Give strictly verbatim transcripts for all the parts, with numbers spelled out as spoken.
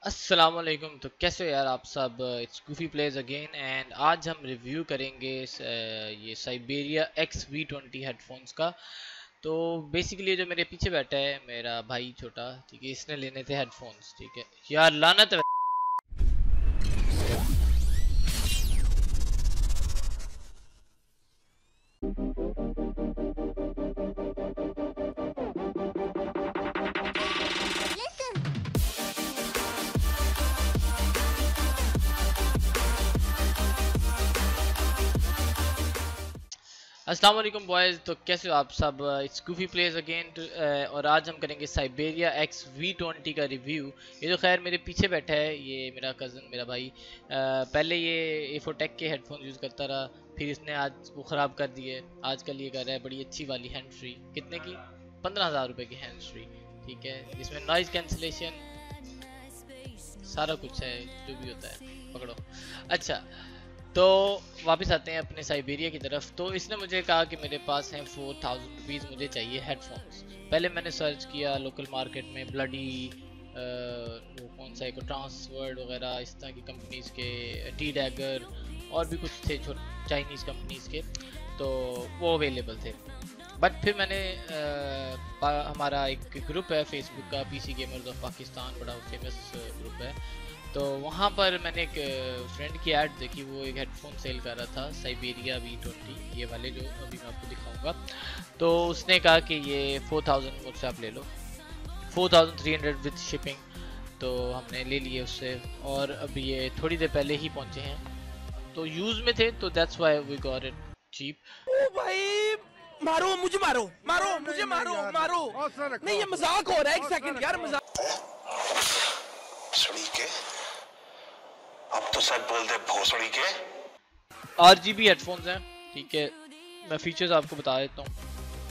अस्सलाम वालेकुम। तो कैसे हो यार आप सब। It's Goofy Plays again and आज हम रिव्यू करेंगे इस, अ, ये Siberia X V twenty headphones का। तो बेसिकली जो मेरे पीछे बैठा है मेरा भाई छोटा, ठीक है, इसने लेने थे हेडफोन्स। ठीक है यार, लानत है। अस्सलाम वालेकुम बॉयज़। तो कैसे हो आप सब। इट्स गूफी प्लेज अगेन और आज हम करेंगे साइबेरिया एक्स वी ट्वेंटी का रिव्यू। ये जो खैर मेरे पीछे बैठा है ये मेरा कज़न, मेरा भाई। अ, पहले ये एफोटेक के हेडफोन यूज़ करता रहा, फिर इसने आज वो ख़राब कर दिए। आजकल ये कर रहा है बड़ी अच्छी वाली हैंड फ्री। कितने की? पंद्रह हज़ार रुपये की हैंड फ्री। ठीक है, जिसमें नॉइज़ कैंसिलेशन सारा कुछ है, जो भी होता है। पकड़ो। अच्छा, तो वापस आते हैं अपने साइबेरिया की तरफ। तो इसने मुझे कहा कि मेरे पास हैं फोर थाउजेंड रुपीज़, मुझे चाहिए हेडफोन्स। पहले मैंने सर्च किया लोकल मार्केट में, ब्लडी वो कौन सा एक ट्रांसवर्ड वगैरह इस तरह की कंपनीज़ के, टी डैगर और भी कुछ थे चाइनीज़ कंपनीज़ के, तो वो अवेलेबल थे। बट फिर मैंने आ, हमारा एक ग्रुप है फेसबुक का, पीसी गेमर्स ऑफ पाकिस्तान, बड़ा फेमस ग्रुप है। तो वहाँ पर मैंने एक फ्रेंड की ऐड देखी, वो एक हेडफोन सेल कर रहा था साइबेरिया वी ट्वेंटी, ये वाले जो अभी मैं आपको दिखाऊंगा। तो उसने कहा कि ये फोर थाउजेंड मुझसे आप ले लो, four thousand three hundred with shipping. तो हमने ले लिए उससे, और अभी ये थोड़ी देर पहले ही पहुँचे हैं, तो यूज़ में थे, तो that's why we got it cheap. ओ भाई, मारो मुझे, मारो मारो मुझे, मारो मारो। नहीं, ये मजाक हो रहा है। एक सेकंड यार, मजाक। भोसड़ी के, अब तो सच बोल दे भोसड़ी के। आर जी बी हेडफोन्स हैं। ठीक है, मैं फीचर्स आपको बता देता हूँ।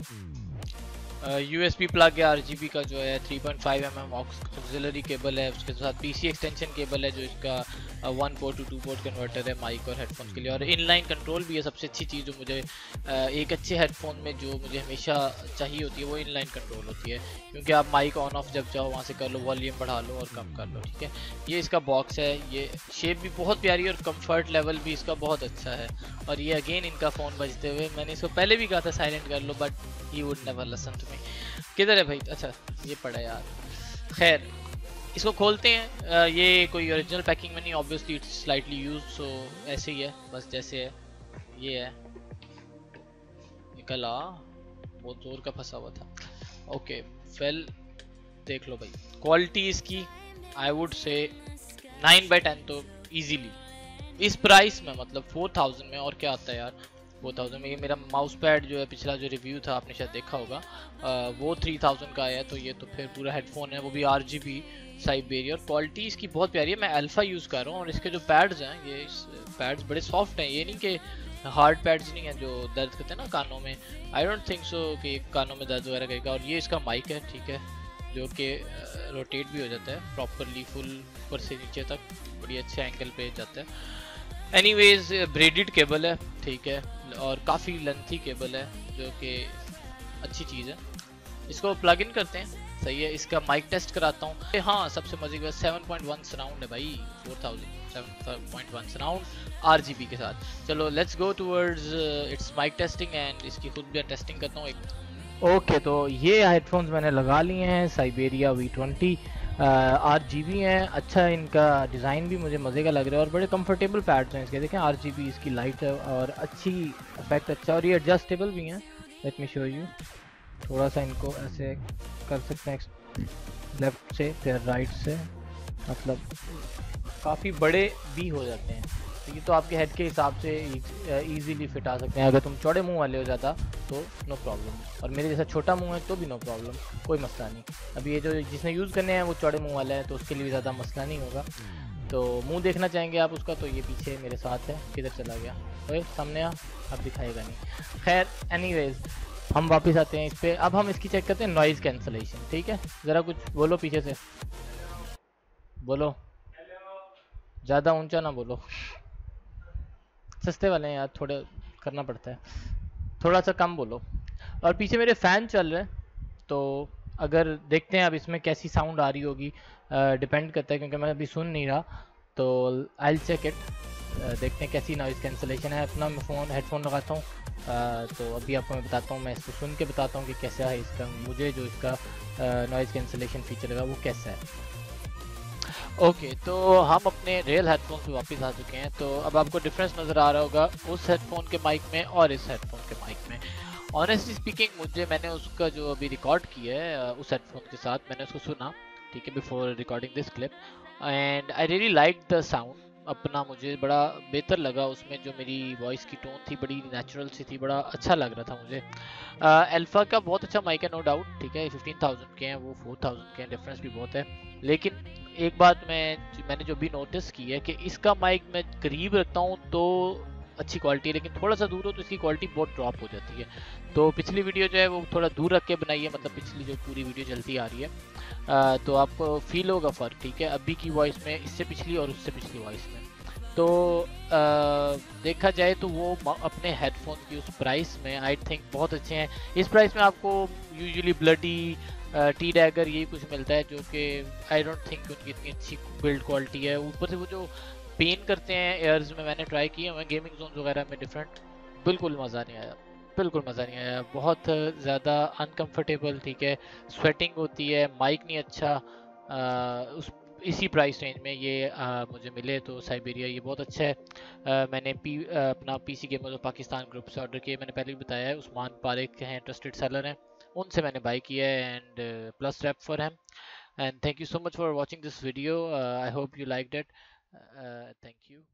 यूएसबी प्लग है आरजीबी का जो है, three point five M M auxiliary cable है, उसके साथ पीसी एक्सटेंशन केबल है जो इसका one port to two port converter है माइक और हेडफोन्स के लिए, और इनलाइन कंट्रोल भी है। सबसे अच्छी चीज़ जो मुझे uh, एक अच्छे हेडफोन में जो मुझे हमेशा चाहिए होती है वो इनलाइन कंट्रोल होती है, क्योंकि आप माइक ऑन ऑफ जब चाहो वहाँ से कर लो, वॉल्यूम बढ़ा लो और कम कर लो। ठीक है, ये इसका बॉक्स है, ये शेप भी बहुत प्यारी और कंफर्ट लेवल भी इसका बहुत अच्छा है। और ये अगेन इनका फ़ोन बजते हुए, मैंने इसको पहले भी कहा था साइलेंट कर लो, but he would never listen to me. किधर है भाई? अच्छा, ये पड़ा यार। खैर, इसको खोलते हैं। आ, ये कोई ओरिजिनल पैकिंग में नहीं, obviously it's slightly use, so ऐसे ही है, बस जैसे है ये है। निकला, बहुत जोर का फंसा हुआ था। ओके वेल, देख लो भाई, क्वालिटी इसकी I would say nine by ten तो इजीली इस प्राइस में, मतलब फोर थाउजेंड में। और क्या आता है यार फोर थाउजेंड में? ये मेरा माउस पैड जो है, पिछला जो रिव्यू था आपने शायद देखा होगा, आ, वो थ्री थाउजेंड का आया। तो ये तो फिर पूरा हेडफोन है, वो भी आर जी बी साइबेरिया, और क्वालिटी इसकी बहुत प्यारी है। मैं अल्फा यूज़ कर रहा हूँ, और इसके जो पैड्स हैं, ये पैड्स बड़े सॉफ्ट हैं। ये नहीं कि हार्ड पैड्स नहीं हैं जो दर्द करते हैं ना कानों में। आई डोंट थिंक सो कि कानों में दर्द वगैरह करेगा। और ये इसका माइक है, ठीक है, जो कि रोटेट भी हो जाता है प्रॉपरली, फुल ऊपर से नीचे तक बड़ी अच्छे एंगल पे जाता है। एनीवेज, ब्रेडेड केबल है, ठीक है, और काफ़ी लेंथी केबल है, जो कि अच्छी चीज़ है। इसको प्लग इन करते हैं, सही है। इसका माइक टेस्ट कराता हूँ। हाँ, सबसे मजे की बात, सेवन पॉइंट वन सराउंड है भाई, four thousand seven point one surround RGB के साथ। चलो let's go towards its mic testing, and इसकी खुद भी टेस्टिंग करता हूँ एक। ओके okay, तो ये हेडफोन्स मैंने लगा लिए हैं, Siberia V twenty R G B हैं। अच्छा, इनका डिज़ाइन भी मुझे मज़े का लग रहा है, और बड़े कंफर्टेबल पैड्स हैं इसके। देखें, आर जी बी इसकी लाइट है और अच्छी इफेक्ट अच्छा, और ये एडजस्टेबल भी हैं। Let me show you. थोड़ा सा इनको ऐसे कर सकते हैं, लेफ़्ट से फिर राइट से, मतलब काफ़ी बड़े भी हो जाते हैं। तो ये तो आपके हेड के हिसाब से इजीली फिट आ सकते हैं। अगर तुम चौड़े मुंह वाले हो ज़्यादा तो नो प्रॉब्लम, और मेरे जैसा छोटा मुंह है तो भी नो प्रॉब्लम, कोई मसला नहीं। अभी ये जो जिसने यूज़ करने हैं वो चौड़े मुंह वाला है, तो उसके लिए भी ज़्यादा मसला नहीं होगा। तो मुंह देखना चाहेंगे आप उसका, तो ये पीछे मेरे साथ है। किधर चला गया? ओए सामने आ, अब दिखाएगा नहीं। खैर एनीवेज, हम वापस आते हैं इस पर। अब हम इसकी चेक करते हैं नॉइज़ कैंसलेशन। ठीक है, ज़रा कुछ बोलो पीछे से, बोलो, ज़्यादा ऊंचा ना बोलो, सस्ते वाले हैं यार, थोड़े करना पड़ता है, थोड़ा सा कम बोलो। और पीछे मेरे फ़ैन चल रहे हैं, तो अगर देखते हैं अब इसमें कैसी साउंड आ रही होगी, डिपेंड करता है क्योंकि मैं अभी सुन नहीं रहा, तो आई चेक इट, देखते हैं कैसी नॉइज़ कैंसलेशन है। अपना मैं फ़ोन हेडफोन लगाता हूँ, तो अभी आपको मैं बताता हूँ, मैं इसको सुन के बताता हूँ कि कैसा है इसका, मुझे जो इसका नॉइज़ कैंसलेशन फीचर लगा वो कैसा है। ओके okay, तो हम अपने रियल हेडफोन पे वापस आ चुके हैं। तो अब आपको डिफरेंस नज़र आ रहा होगा उस हेडफोन के माइक में और इस हेडफोन के माइक में। ऑनेस्टली स्पीकिंग मुझे, मैंने उसका जो अभी रिकॉर्ड किया है उस हेडफोन के साथ, मैंने उसको सुना, ठीक है, before recording this clip, and I really like the sound अपना, मुझे बड़ा बेहतर लगा उसमें, जो मेरी वॉइस की टोन थी बड़ी नेचुरल सी थी, बड़ा अच्छा लग रहा था मुझे। अल्फ़ा का बहुत अच्छा माइक है, नो डाउट, ठीक है, फिफ्टीन थाउजेंड के हैं, वो फोर थाउजेंड के हैं, डिफरेंस भी बहुत है। लेकिन एक बात मैं मैंने जो भी नोटिस की है कि इसका माइक मैं करीब रखता हूँ तो अच्छी क्वालिटी है, लेकिन थोड़ा सा दूर हो तो इसकी क्वालिटी बहुत ड्रॉप हो जाती है। तो पिछली वीडियो जो है वो थोड़ा दूर रख के बनाई है, मतलब पिछली जो पूरी वीडियो चलती आ रही है, आ, तो आपको फील होगा फ़र्क, ठीक है, अभी की वॉइस में इससे पिछली और उससे पिछली वॉइस में। तो आ, देखा जाए तो वो अपने हेडफोन की उस प्राइस में आई थिंक बहुत अच्छे हैं। इस प्राइस में आपको यूजुअली ब्लडी, टी डैगर यही कुछ मिलता है, जो कि आई डोंट थिंक उनकी इतनी अच्छी बिल्ड क्वालिटी है। ऊपर से वो जो पेन करते हैं एयर्स में, मैंने ट्राई किए हैं गेमिंग जोन वगैरह में डिफरेंट, बिल्कुल मज़ा नहीं आया, बिल्कुल मज़ा नहीं आया, बहुत ज़्यादा अनकंफर्टेबल, ठीक है, स्वेटिंग होती है, माइक नहीं अच्छा। आ, उस इसी प्राइस रेंज में ये आ, मुझे मिले तो साइबेरिया ये बहुत अच्छा है। आ, मैंने पी आ, अपना पीसी गेमर्स पाकिस्तान ग्रुप से ऑर्डर किया, मैंने पहले भी बताया है, उस्मान पारिक हैं, ट्रस्टेड सेलर हैं, उनसे मैंने बाय किया है, and plus wrap for him, and thank you so much for watching this video, I hope you liked it, thank you.